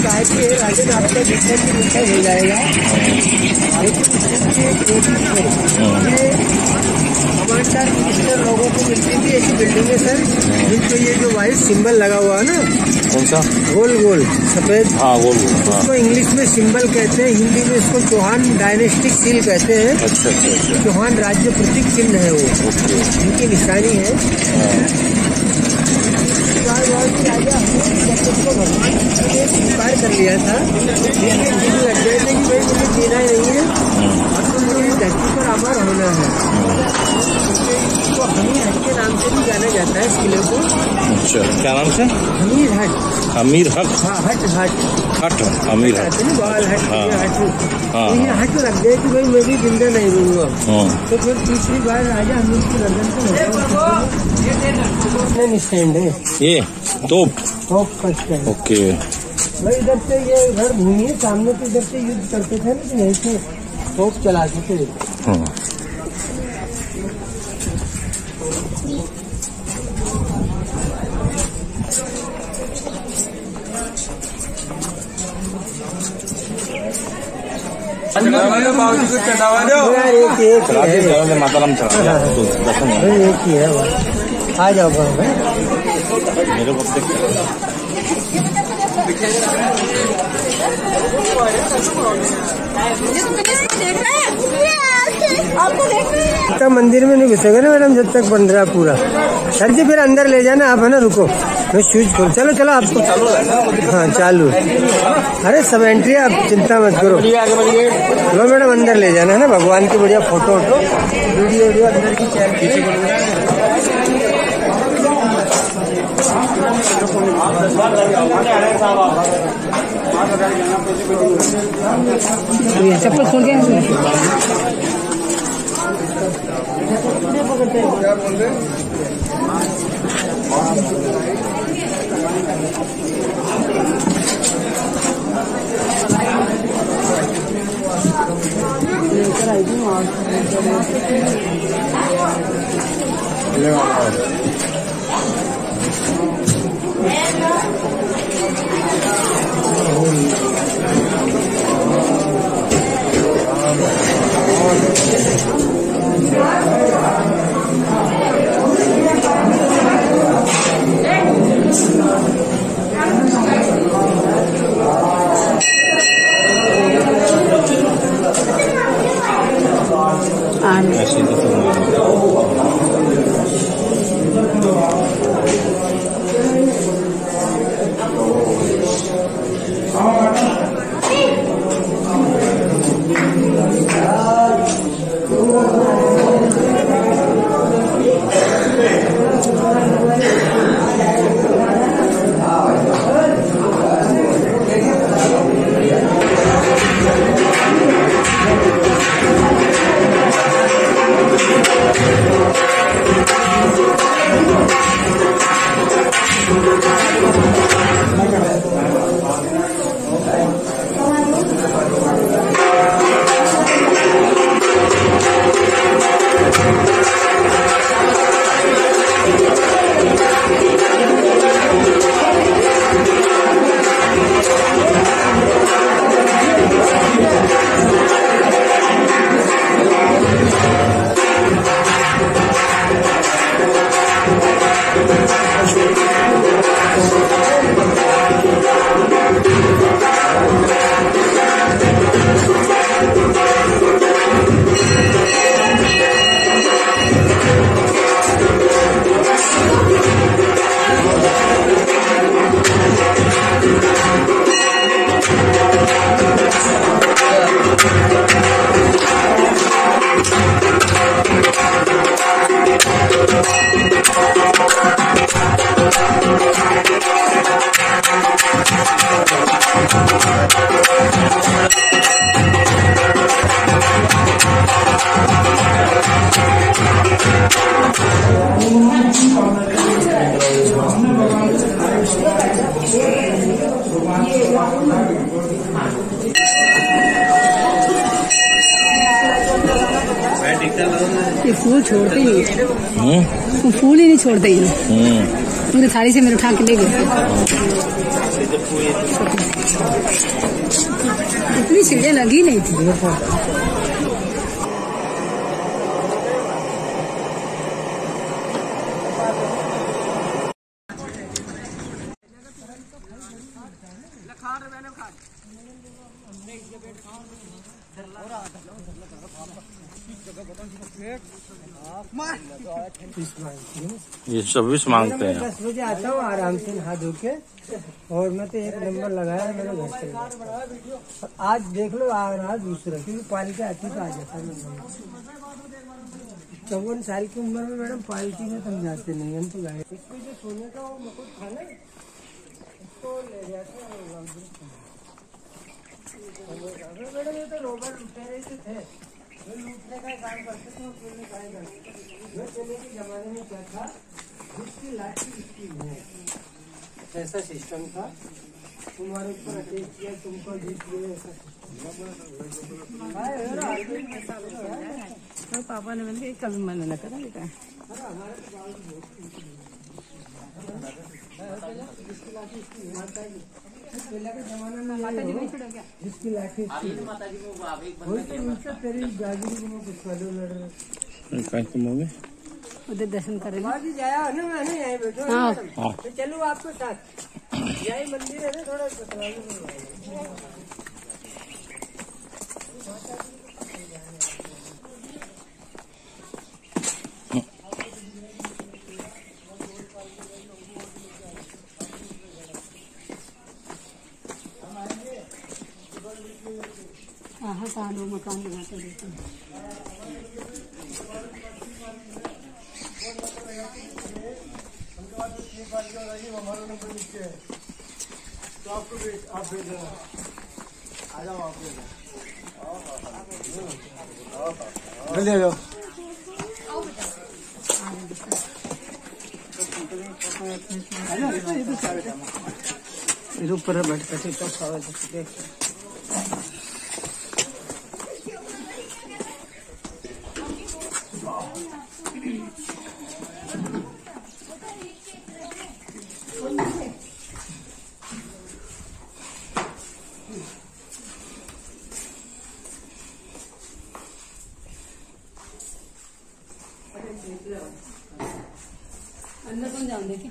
बाकी है राजन, आपका जितना भी मीठा हो जाएगा, कमांडर मिनिस्टर लोगों को मिलती थी ऐसी बिल्डिंग है सर, जिनको ये जो व्हाइट सिंबल लगा हुआ है ना, कौन सा? गोल गोल सफेद, हाँ गोल गोल, उसको इंग्लिश में सिंबल कहते हैं, हिंदी में इसको चौहान डायनेस्टिक सील कहते हैं। अच्छा अच्छा अच्छा। चौहान राज्य प्रतीक चिन्ह है वो, उनकी निशानी है। राजा भगवान ने स्वीकार कर लिया था, लेकिन लग गए थे कि भाई मुझे जीना ही नहीं है, अब तो मुझे धरती पर अमर होना है। तो हमीर हट के नाम से भी जाना जाता है इस किले को। अच्छा, क्या नाम से? हमीर हट। हमीर हट? हाँ, हट हट हट, हमीर हट, बाल हट, हट। हाँ, ये हट लग गए कि भाई मैं भी जिंदा नहीं रहूंगा। हाँ। तो फिर तीसरी बार राजा हमीर की गर्दन को स्टैंड है, ये तोप का स्टैंड। ओके भाई इधर से ये घर भूमि है, सामने से इधर से युद्ध करते थे ना, यहीं से तोप चलाते थे। हाँ। माताराम चला एक ही है, आ जाओ मेरे को आपको मंदिर में नहीं घुसेगा ना मैडम जब तक बन रहा पूरा। सर जी फिर अंदर ले जाना आप, है ना, रुको मैं शूज खोल। चलो चलो आपको, हाँ चालू। अरे सब एंट्री, आप चिंता मत करो। लो मैडम अंदर ले जाना, है ना, भगवान की बढ़िया फोटो वोटो वीडियो अंदर की चप्पल खोल के क्या बोल रहे? लेकर आई थी ये फूल छोड़ते ही, फूल ही नहीं छोड़ते ही। पूरी थाली से मेरे उठा के ले गए। इतनी सीढ़ियाँ लगी नहीं थी। ये 26 मांगते हैं। 10 बजे आता हूँ आराम से नहा धो के, और मैं तो 1 नंबर लगाया मेरे घर से। आज देख लो आ रहा दूसरा, क्योंकि पालकी आती तो आ जाता है। 54 साल की उम्र में मैडम पालकी में समझाते नहीं, हम तो गाय। इसको जो सोने का वो मुकुट था ना, इसको ले जाते मैडम। ये तो रोबर लुटेरे से थे, लूटने का काम करते थे, बोलने का काम करते थे। चले के जमाने में क्या था, जिसकी लाठी उसकी है, ऐसा सिस्टम था। तुम्हारे ऊपर अटैक किया, तुमको जीत लिया, ऐसा तो पापा ने मैंने कभी मन न करा बेटा। पहले के जमाने में माता जी नहीं छोड़ा क्या, जिसकी लाठी वही तो नीचे तेरी गाजरी को पिछवाड़े लड़ रहे। उधर दर्शन करेंगे। जी जाया हो ना, मैंने यहीं बैठो। हाँ। तो चलो आपके साथ, यही मंदिर है ना, थोड़ा हाँ कहाँ लोग मकान बनाते रहते हैं। तो आपको आप भेज देना, आ जाओ आप ले जाओ। ऊपर बैठ कर अंदर कौन जाऊँ देखिए।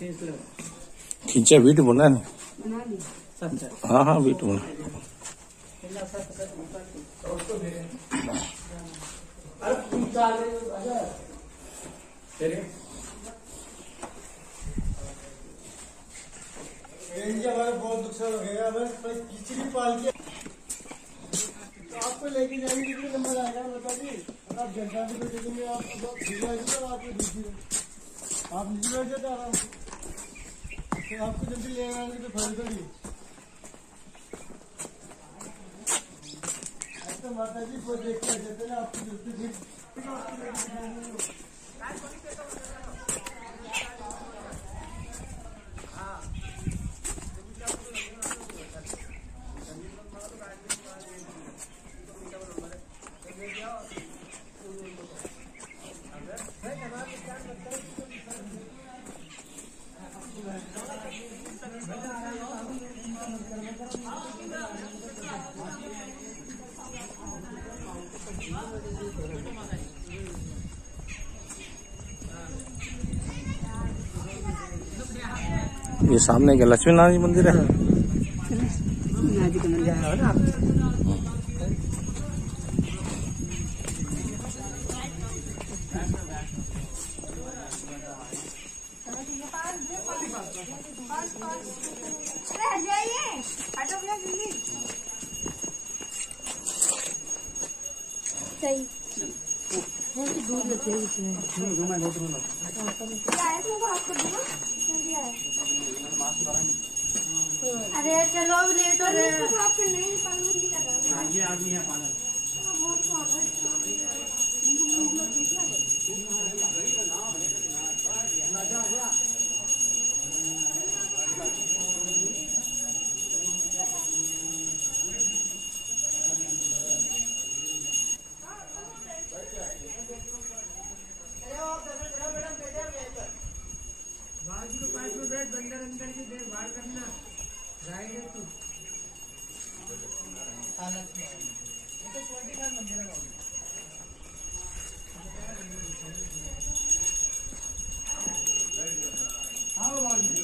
खींचा बीट बना नहीं। बना ली हाँ हाँ बीट बना। बहुत नुकसान हो गया। खिचड़ी पाल के आपको लेके जाएंगे कितने नंबर आएगा बता दी। आप जनता की मीटिंग में आप नीचे बैठ जाते आराम से, तो आपको जल्दी ले आने की फायदा नहीं। ऐसा माता जी को देख कर देते ना आपकी जल्दी ये सामने क्या लक्ष्मी नारायण मंदिर है? नाजी का मंदिर है ना। सही दूध लेते हैं इसमें। अरे चलो अब लेट हो रहे हैं। ये आदमी है पागल। बाजी को 5 मिनट बैठ, बंदर अंदर की देखभाल करना। जाएंगे तू मंदिर है। आओ बाजी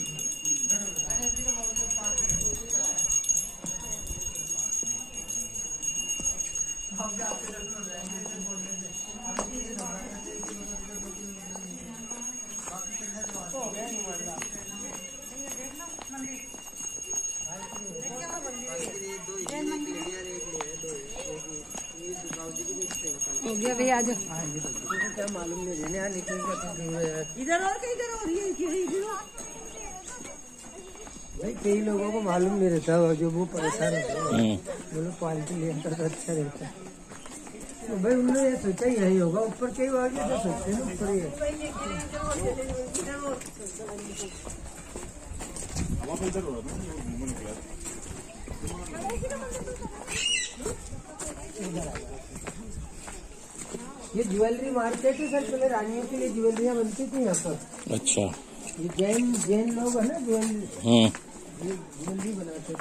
हो गया भैया आज क्या मालूम नहीं रहने यार, लेकिन इधर और इधर हो रही है भाई कई लोगों को मालूम नहीं रहता जो वो परेशान होते हैं। वो लोग क्वालिटी लेकर तो अच्छा रहता है। तो भाई उन्होंने ये सोचा ही यही होगा, ऊपर कई बार तो सोचते हैं ऊपर ही है। ये ज्वेलरी मार्केट है सर, पहले रानियों के लिए ज्वेलरियाँ बनती थी यहाँ पर। अच्छा। ये जैन लोग है ना ज्वेलरी, ये ज्वेलरी बनाते थे।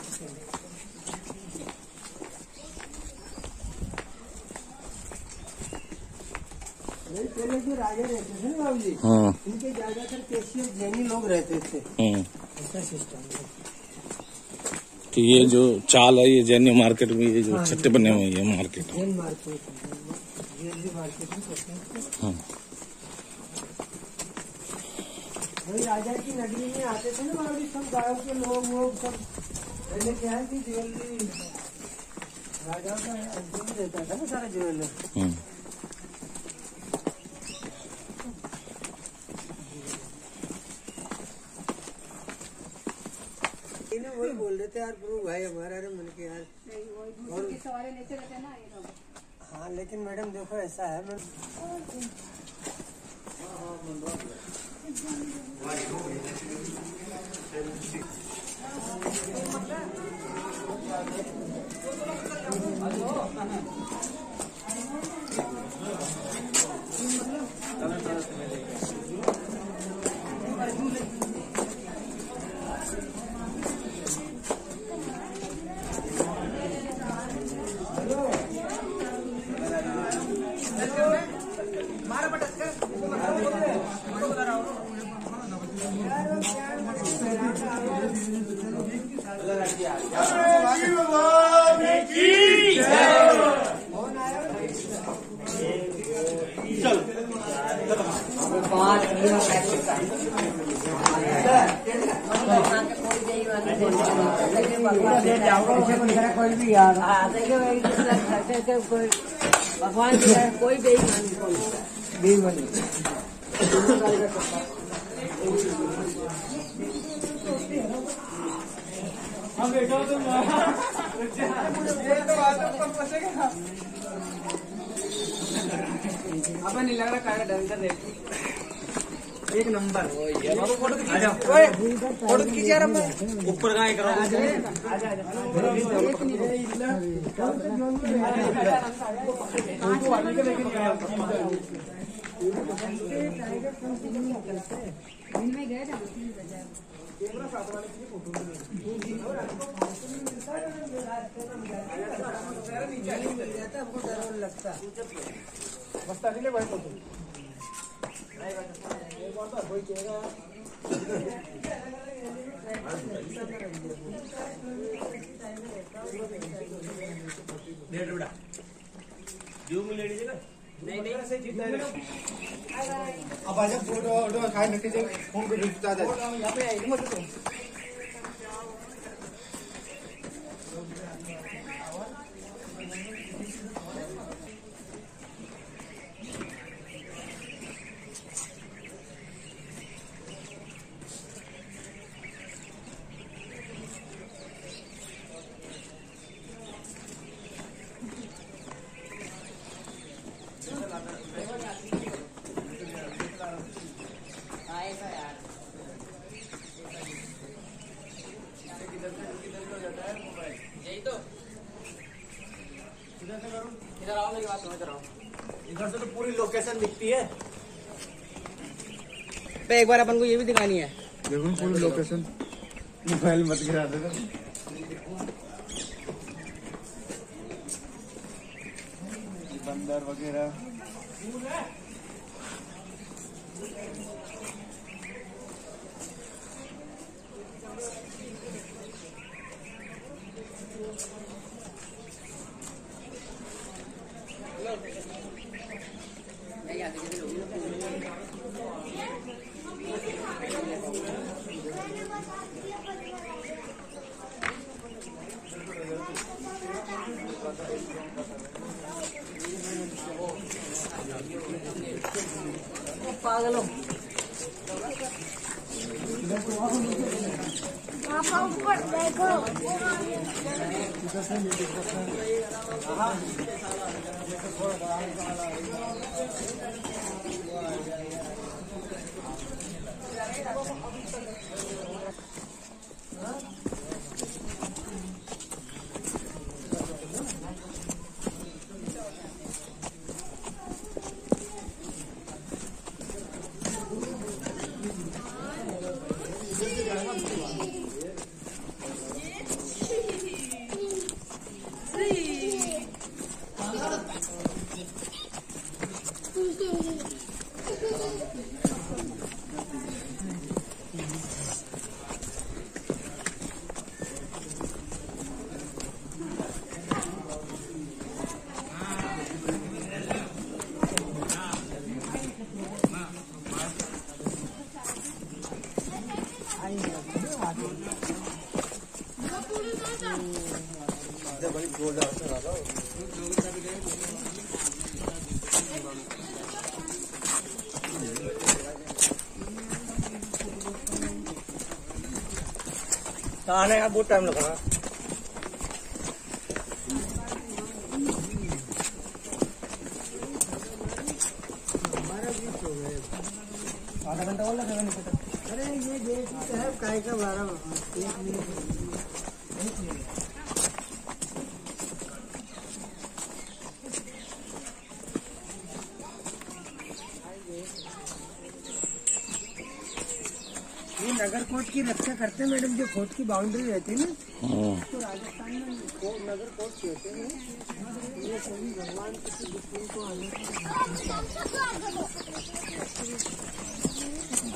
पहले जो राजा रहते थे ना बाबू जी, इनके ज्यादातर कैशियर जैनी लोग रहते थे। ऐसा सिस्टम है। तो ये जो चाल है ये जैनी मार्केट में, ये जो छट्टे बने हुए हैं market, Jain market, jewellery market में करते हैं। वही राजा की नगरी में आते थे ना बाबू जी, सब गाँव के लोग सब। पहले क्या है कि ज्वेलरी राजा का अंतिम रहता था ना सारा ज्वेलर। वही बोल रहे थे यार गुरु भाई हमारा, अरे मन के यार सवारी लेते रहते हैं ना ये लोग। हाँ लेकिन मैडम देखो ऐसा है, मैं कोई भी यार भगवान कोई बेईमानी अब नहीं लग रहा काया ढंग कर एक नंबर आ जाओ फोटो खींचिए यार ऊपर गाय करो लगता बस्ता के लिए भाई फोटो नहीं अब आजा फोटो खाए नके जे फोन पे दिखता है यहां पे आई मत तो इधर से तो पूरी लोकेशन दिखती है। एक बार अपन को ये भी दिखानी है। देखो पूरी लोकेशन मोबाइल मत गिरा देना। बंदर वगैरह पागल हो ऊपर देखो आने का बहुत टाइम लगेगा। आधा घंटा और लगेगा नहीं पता। अरे ये देख है काय का 12 ये नगर कोर्ट की रक्षा करते हैं मैडम, जो कोर्ट की बाउंड्री रहती है ना, तो राजस्थान में नगर कोर्ट कहते हैं। ये सभी भगवान किसी दुश्मन को आने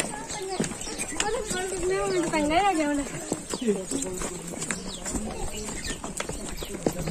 पंगा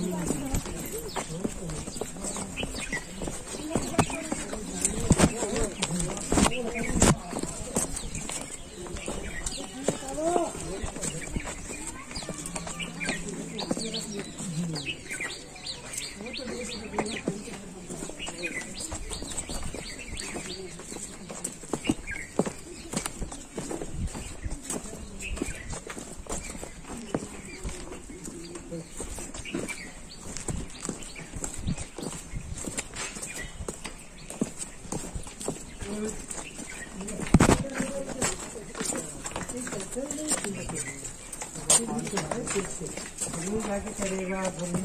करेगा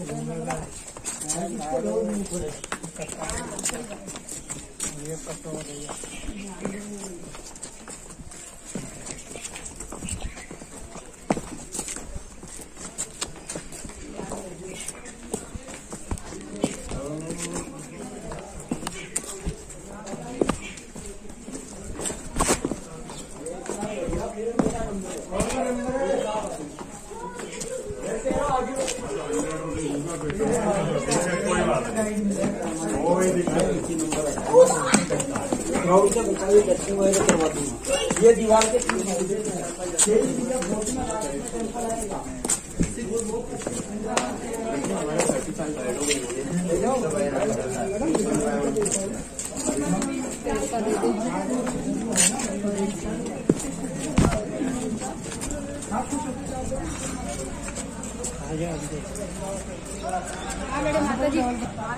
ये दीवार के माता जी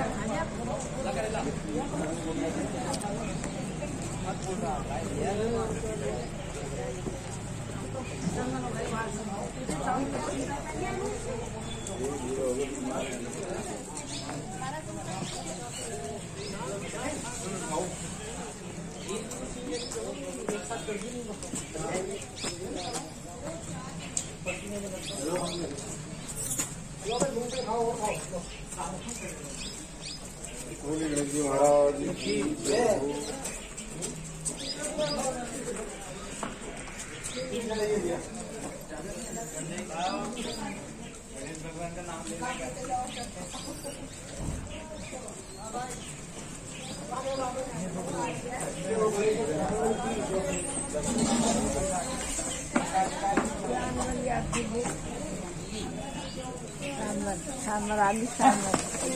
सांबर आलू सांबर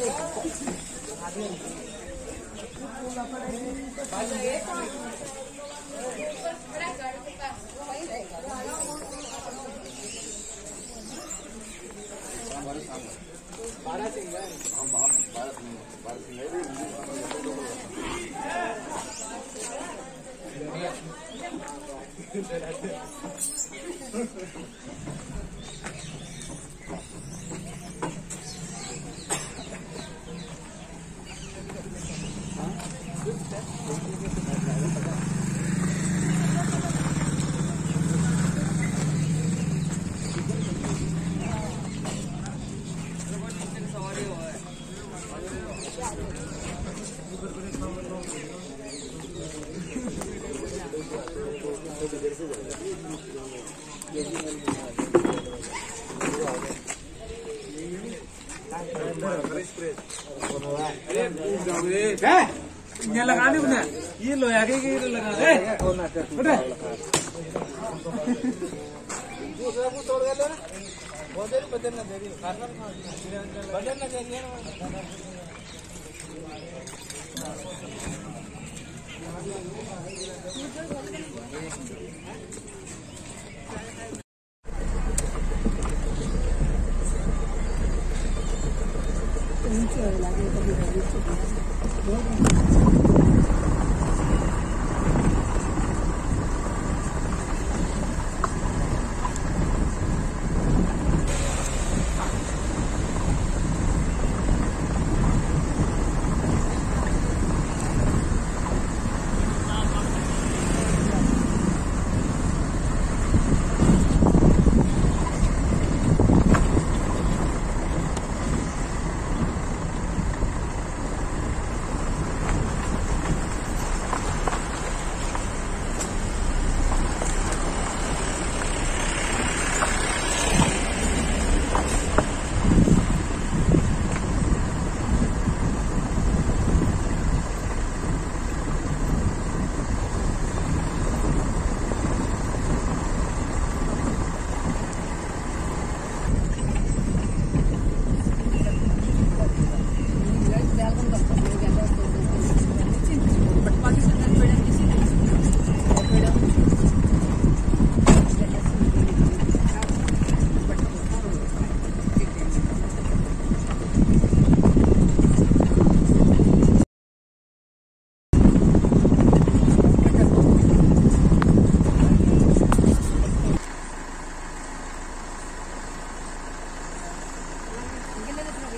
ये लगा दे उन्हें ये लोया के लगा दे तोड़ गए ना बहुत देर बदल ना दे रही बदल ना दे रही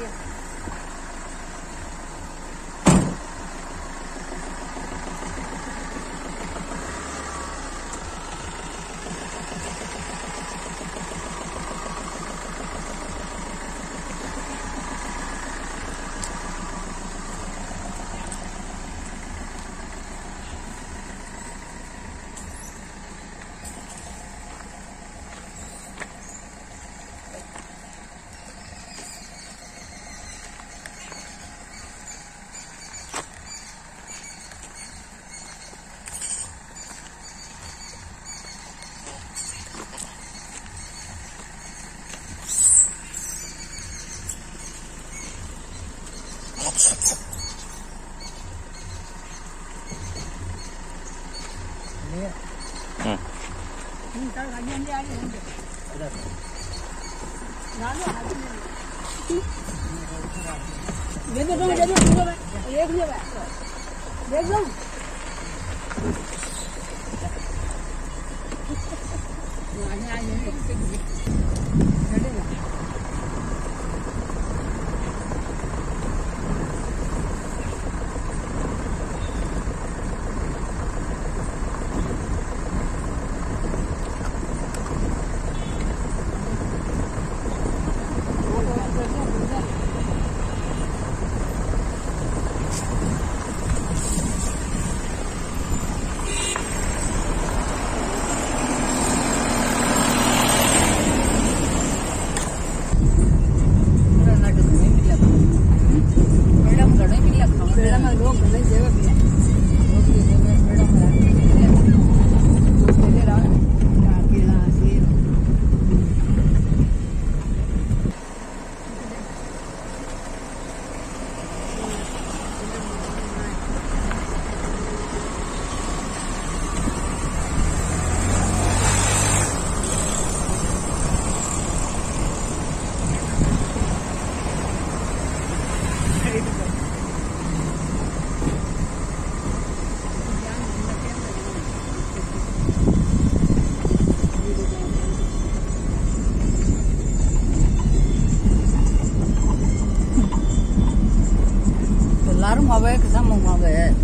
எல்லாரும் மொபைலுக்கு தான் மொபைல்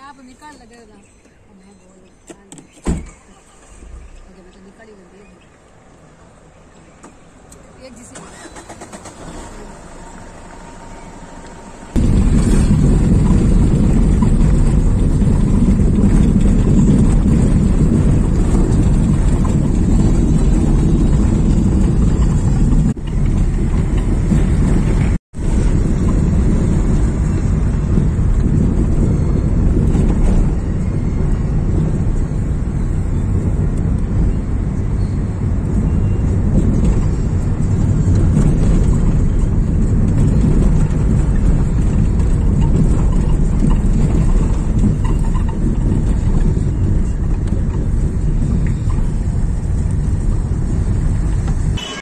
आप निकाल लगेगा मैं बोल मैं तो निकाल ही एक जिसे